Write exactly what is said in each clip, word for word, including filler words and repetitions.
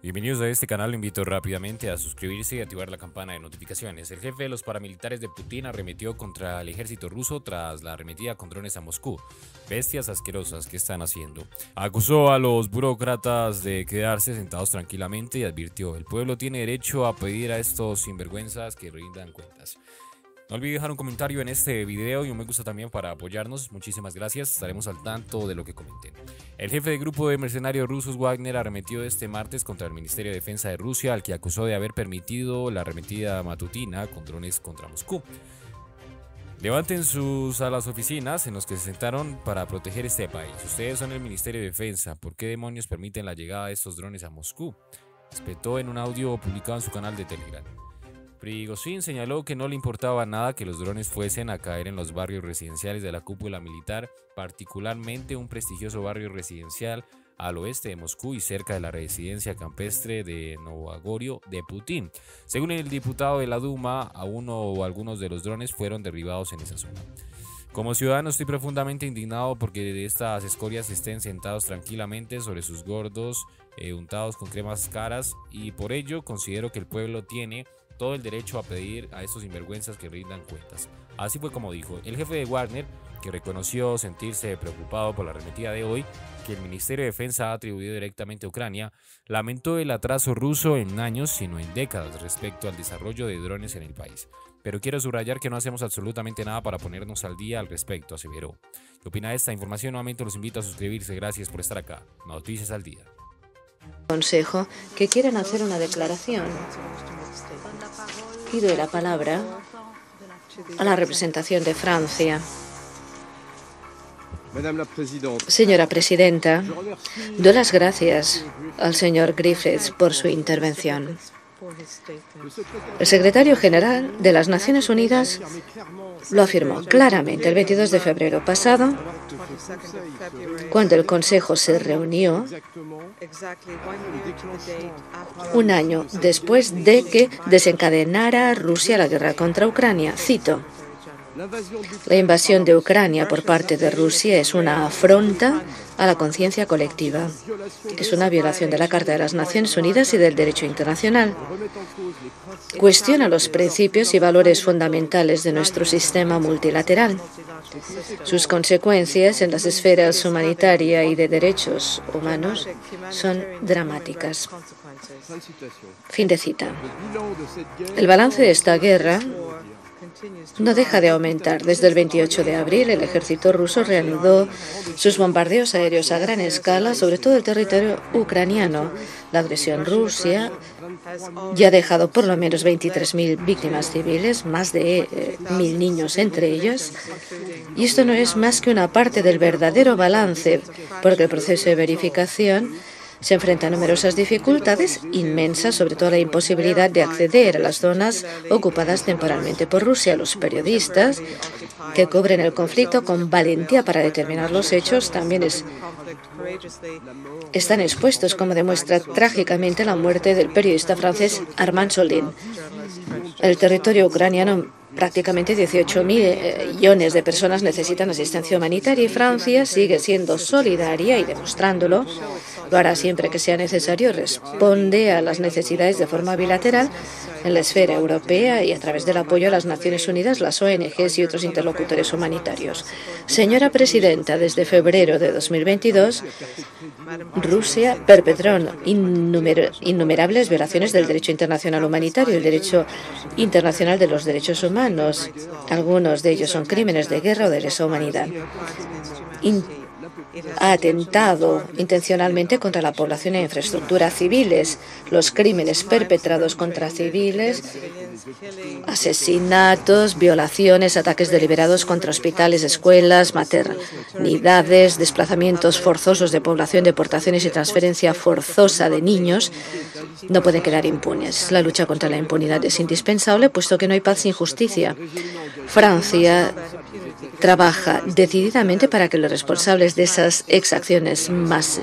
Bienvenidos a este canal, lo invito rápidamente a suscribirse y activar la campana de notificaciones. El jefe de los paramilitares de Putin arremetió contra el ejército ruso tras la arremetida con drones a Moscú. Bestias asquerosas que están haciendo. Acusó a los burócratas de quedarse sentados tranquilamente y advirtió: el pueblo tiene derecho a pedir a estos sinvergüenzas que rindan cuentas. No olvide dejar un comentario en este video y un me gusta también para apoyarnos. Muchísimas gracias, estaremos al tanto de lo que comenten. El jefe del grupo de mercenarios rusos Wagner arremetió este martes contra el Ministerio de Defensa de Rusia, al que acusó de haber permitido la arremetida matutina con drones contra Moscú. Levanten sus a las oficinas en las que se sentaron para proteger este país. Ustedes son el Ministerio de Defensa, ¿por qué demonios permiten la llegada de estos drones a Moscú?, espetó en un audio publicado en su canal de Telegram. Prigozhin señaló que no le importaba nada que los drones fuesen a caer en los barrios residenciales de la cúpula militar, particularmente un prestigioso barrio residencial al oeste de Moscú y cerca de la residencia campestre de Novogorio de Putin. Según el diputado de la Duma, a uno o algunos de los drones fueron derribados en esa zona. Como ciudadano estoy profundamente indignado porque de estas escorias estén sentados tranquilamente sobre sus gordos, eh, untados con cremas caras, y por ello considero que el pueblo tiene todo el derecho a pedir a estos sinvergüenzas que rindan cuentas. Así fue como dijo el jefe de Wagner, que reconoció sentirse preocupado por la arremetida de hoy, que el Ministerio de Defensa ha atribuido directamente a Ucrania. Lamentó el atraso ruso en años, sino en décadas, respecto al desarrollo de drones en el país. Pero quiero subrayar que no hacemos absolutamente nada para ponernos al día al respecto, aseveró. ¿Qué opina de esta información? Nuevamente los invito a suscribirse. Gracias por estar acá. Noticias al día. Consejo que quieren hacer una declaración. Y doy la palabra a la representación de Francia. Señora Presidenta, doy las gracias al señor Griffiths por su intervención. El secretario general de las Naciones Unidas lo afirmó claramente el veintidós de febrero pasado, cuando el Consejo se reunió un año después de que desencadenara Rusia la guerra contra Ucrania. Cito: la invasión de Ucrania por parte de Rusia es una afronta a la conciencia colectiva. Es una violación de la Carta de las Naciones Unidas y del derecho internacional. Cuestiona los principios y valores fundamentales de nuestro sistema multilateral. Sus consecuencias en las esferas humanitaria y de derechos humanos son dramáticas. Fin de cita. El balance de esta guerra no deja de aumentar. Desde el veintiocho de abril, el ejército ruso reanudó sus bombardeos aéreos a gran escala sobre todo el territorio ucraniano. La agresión rusa ya ha dejado por lo menos veintitrés mil víctimas civiles, más de eh, mil niños entre ellos. Y esto no es más que una parte del verdadero balance, porque el proceso de verificación se enfrenta a numerosas dificultades inmensas, sobre todo la imposibilidad de acceder a las zonas ocupadas temporalmente por Rusia. Los periodistas que cubren el conflicto con valentía para determinar los hechos también es, están expuestos, como demuestra trágicamente la muerte del periodista francés Armand Soldin. El territorio ucraniano, prácticamente dieciocho mil millones de personas necesitan asistencia humanitaria y Francia sigue siendo solidaria y demostrándolo. Lo hará siempre que sea necesario. Responde a las necesidades de forma bilateral en la esfera europea y a través del apoyo a las Naciones Unidas, las O N Ges y otros interlocutores humanitarios. Señora Presidenta, desde febrero de dos mil veintidós, Rusia perpetró innumer innumerables violaciones del derecho internacional humanitario y el derecho internacional de los derechos humanos. Algunos de ellos son crímenes de guerra o de lesa humanidad. In ha atentado intencionalmente contra la población e infraestructura civiles. Los crímenes perpetrados contra civiles, asesinatos, violaciones, ataques deliberados contra hospitales, escuelas, maternidades, desplazamientos forzosos de población, deportaciones y transferencia forzosa de niños no pueden quedar impunes. La lucha contra la impunidad es indispensable, puesto que no hay paz sin justicia. Francia trabaja decididamente para que los responsables de esas exacciones más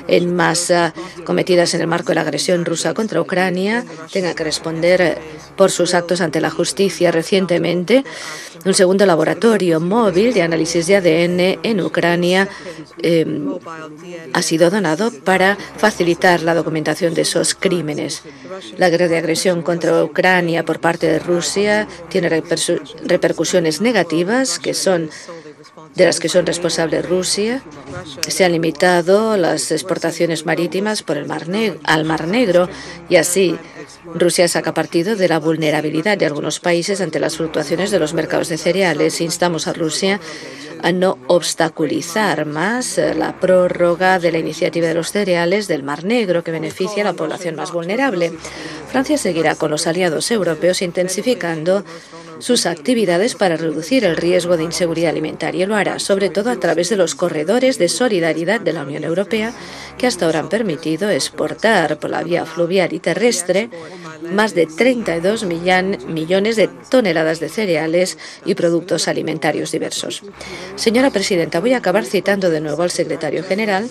en masa cometidas en el marco de la agresión rusa contra Ucrania tengan que responder por sus actos ante la justicia. Recientemente, un segundo laboratorio móvil de análisis de A D N en Ucrania eh, ha sido donado para facilitar la documentación de esos crímenes. La guerra de agresión contra Ucrania por parte de Rusia tiene repercusiones negativas que son de las que son responsables Rusia. Se han limitado las exportaciones marítimas por el Mar Negro, al Mar Negro y así Rusia saca partido de la vulnerabilidad de algunos países ante las fluctuaciones de los mercados de cereales. Instamos a Rusia a no obstaculizar más la prórroga de la iniciativa de los cereales del Mar Negro, que beneficia a la población más vulnerable. Francia seguirá con los aliados europeos intensificando sus actividades para reducir el riesgo de inseguridad alimentaria y lo hará sobre todo a través de los corredores de solidaridad de la Unión Europea que hasta ahora han permitido exportar por la vía fluvial y terrestre más de treinta y dos millones de toneladas de cereales y productos alimentarios diversos. Señora presidenta, voy a acabar citando de nuevo al secretario general,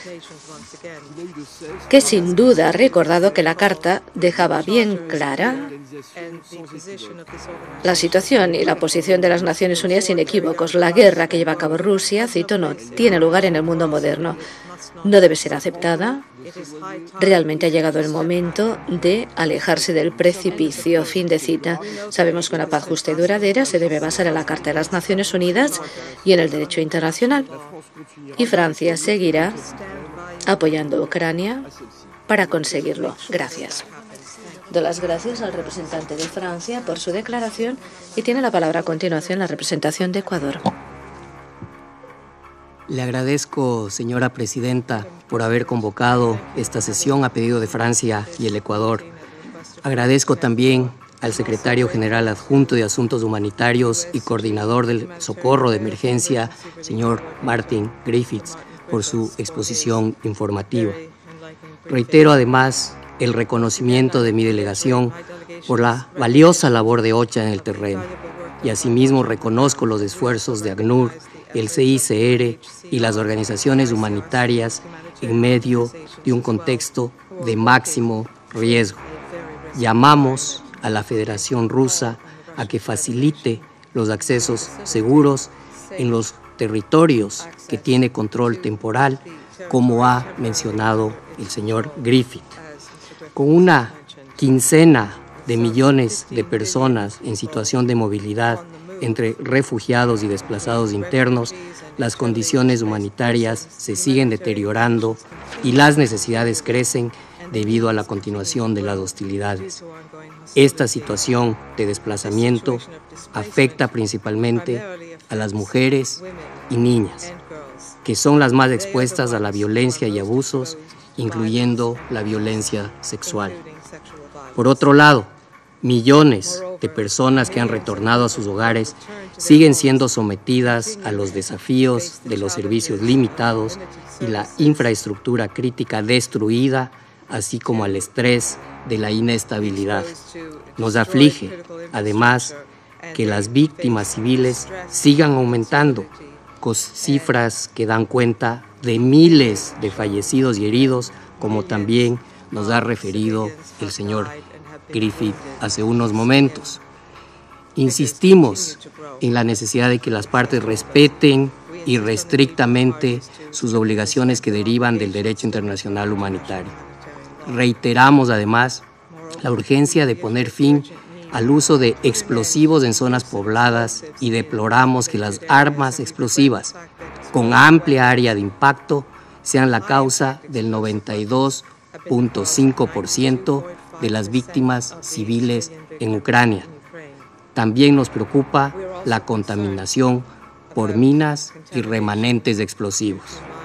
que sin duda ha recordado que la carta dejaba bien clara la situación y la posición de las Naciones Unidas inequívocos. La guerra que lleva a cabo Rusia, cito, no tiene lugar en el mundo moderno. No debe ser aceptada. Realmente ha llegado el momento de alejarse del precipicio. Fin de cita. Sabemos que una paz justa y duradera se debe basar en la Carta de las Naciones Unidas y en el derecho internacional. Y Francia seguirá apoyando a Ucrania para conseguirlo. Gracias. Doy las gracias al representante de Francia por su declaración y tiene la palabra a continuación la representación de Ecuador. Le agradezco, señora presidenta, por haber convocado esta sesión a pedido de Francia y el Ecuador. Agradezco también al secretario general adjunto de Asuntos Humanitarios y coordinador del Socorro de Emergencia, señor Martin Griffiths, por su exposición informativa. Reitero además el reconocimiento de mi delegación por la valiosa labor de OCHA en el terreno y asimismo reconozco los esfuerzos de ACNUR, el C I C R y las organizaciones humanitarias en medio de un contexto de máximo riesgo. Llamamos a la Federación Rusa a que facilite los accesos seguros en los territorios que tiene control temporal, como ha mencionado el señor Griffith. Con una quincena de millones de personas en situación de movilidad entre refugiados y desplazados internos, las condiciones humanitarias se siguen deteriorando y las necesidades crecen debido a la continuación de las hostilidades. Esta situación de desplazamiento afecta principalmente a las mujeres y niñas, que son las más expuestas a la violencia y abusos, incluyendo la violencia sexual. Por otro lado, millones de personas que han retornado a sus hogares siguen siendo sometidas a los desafíos de los servicios limitados y la infraestructura crítica destruida, así como al estrés de la inestabilidad. Nos aflige, además, que las víctimas civiles sigan aumentando, con cifras que dan cuenta de miles de fallecidos y heridos, como también nos ha referido el señor Griffith hace unos momentos. Insistimos en la necesidad de que las partes respeten irrestrictamente sus obligaciones que derivan del derecho internacional humanitario. Reiteramos además la urgencia de poner fin al uso de explosivos en zonas pobladas y deploramos que las armas explosivas con amplia área de impacto sean la causa del noventa y dos punto cinco por ciento de las víctimas civiles en Ucrania. También nos preocupa la contaminación por minas y remanentes de explosivos.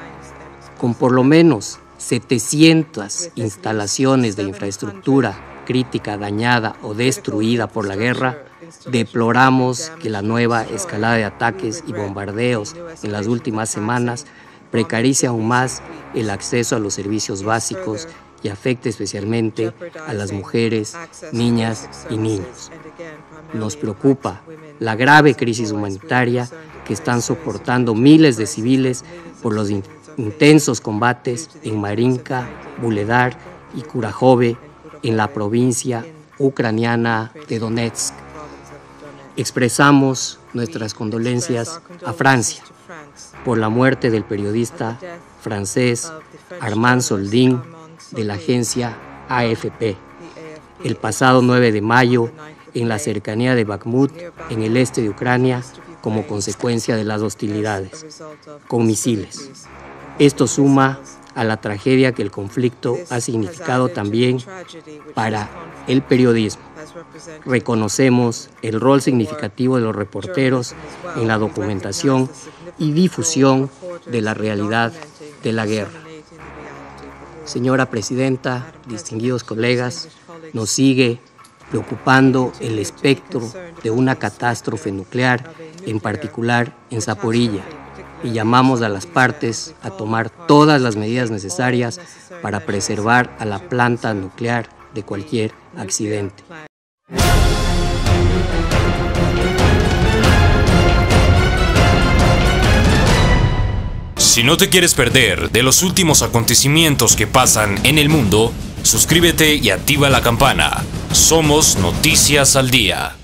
Con por lo menos setecientas instalaciones de infraestructura crítica dañada o destruida por la guerra, deploramos que la nueva escalada de ataques y bombardeos en las últimas semanas precarice aún más el acceso a los servicios básicos y afecte especialmente a las mujeres, niñas y niños. Nos preocupa la grave crisis humanitaria que están soportando miles de civiles por los intensos combates en Marinka, Vuhledar y Kurahove en la provincia ucraniana de Donetsk. Expresamos nuestras condolencias a Francia por la muerte del periodista francés Armand Soldin de la agencia A F P el pasado nueve de mayo en la cercanía de Bakhmut, en el este de Ucrania, como consecuencia de las hostilidades, con misiles. Esto suma a la tragedia que el conflicto ha significado también para el periodismo. Reconocemos el rol significativo de los reporteros en la documentación y difusión de la realidad de la guerra. Señora Presidenta, distinguidos colegas, nos sigue preocupando el espectro de una catástrofe nuclear, en particular en Zaporilla, y llamamos a las partes a tomar todas las medidas necesarias para preservar a la planta nuclear de cualquier accidente. Si no te quieres perder de los últimos acontecimientos que pasan en el mundo, suscríbete y activa la campana. Somos Noticias al Día.